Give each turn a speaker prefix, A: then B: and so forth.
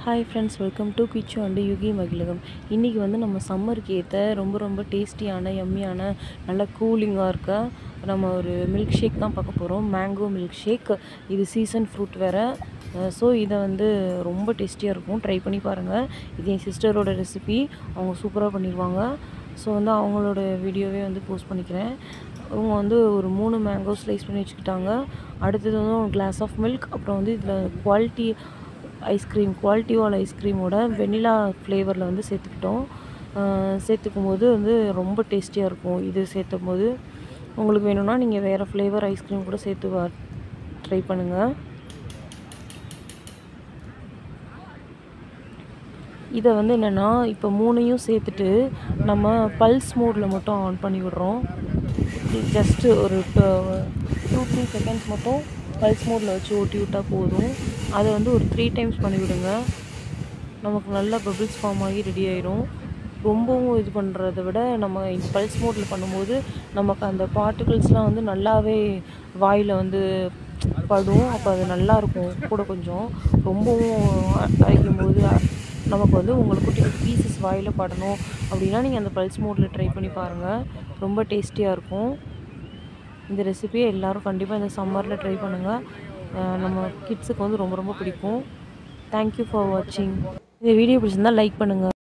A: Hi friends, welcome to Kichu and Yuki Magizhagam. இன்றைக்கி வந்து நம்ம சம்மருக்கு ஏற்ற ரொம்ப டேஸ்டியான யம்மியான நல்ல கூலிங்காக இருக்க நம்ம ஒரு மில்க் ஷேக் தான் பார்க்க போகிறோம். Mango milk shake. இது சீசன் ஃப்ரூட் வேறு. ஸோ இதை வந்து ரொம்ப டேஸ்டியாக இருக்கும். ட்ரை பண்ணி பாருங்கள். இது என் சிஸ்டரோட ரெசிபி. அவங்க சூப்பராக பண்ணிடுவாங்க. ஸோ வந்து அவங்களோட வீடியோவே வந்து போஸ்ட் பண்ணிக்கிறேன். அவங்க வந்து ஒரு 3 மேங்கோ ஸ்லைஸ் பண்ணி வச்சுக்கிட்டாங்க. அடுத்தது வந்து ஒரு கிளாஸ் ஆஃப் மில்க். அப்புறம் வந்து இதில் குவாலிட்டி வால் ஐஸ்கிரீமோட வெனிலா ஃப்ளேவரில் வந்து சேர்த்துக்கும் போது வந்து ரொம்ப டேஸ்டியாக இருக்கும். இது சேர்த்தும் போது உங்களுக்கு வேணும்னா நீங்கள் வேறு ஃப்ளேவர் ஐஸ்கிரீம் கூட சேர்த்து ட்ரை பண்ணுங்கள். இதை வந்து என்னென்னா, இப்போ 3ஐயும் சேர்த்துட்டு நம்ம பல்ஸ் மோடில் மட்டும் ஆன் பண்ணி விடுறோம். ஜஸ்ட்டு ஒரு 2-3 செகண்ட்ஸ் மட்டும் பல்ஸ் மோடில் வச்சு ஓட்டி விட்டால் போதும். அதை வந்து ஒரு 3 டைம்ஸ் பண்ணிவிடுங்க. நமக்கு நல்லா பபிள்ஸ் ஃபார்ம் ஆகி ரெடி ஆயிரும். ரொம்பவும் இது பண்ணுறத விட நம்ம பல்ஸ் மோடில் பண்ணும்போது நமக்கு அந்த பார்ட்டிகிள்ஸ்லாம் வந்து நல்லாவே வாயில் வந்து படும். அப்போ அது நல்லாயிருக்கும். கூட கொஞ்சம் ரொம்பவும் அரைக்கும்போது நமக்கு வந்து உங்களுக்கு குட்டி குட்டி பீசஸ் வாயில் படணும் அப்படின்னா நீங்கள் அந்த பல்ஸ் மோடில் ட்ரை பண்ணி பாருங்கள். ரொம்ப டேஸ்டியாக இருக்கும். இந்த ரெசிபியை எல்லோரும் கண்டிப்பாக இந்த சம்மரில் ட்ரை பண்ணுங்கள். நம்ம கிட்ஸுக்கு வந்து ரொம்ப பிடிக்கும். தேங்க்யூ ஃபார் வாட்சிங். இந்த வீடியோ பிடிச்சிருந்தால் லைக் பண்ணுங்கள்.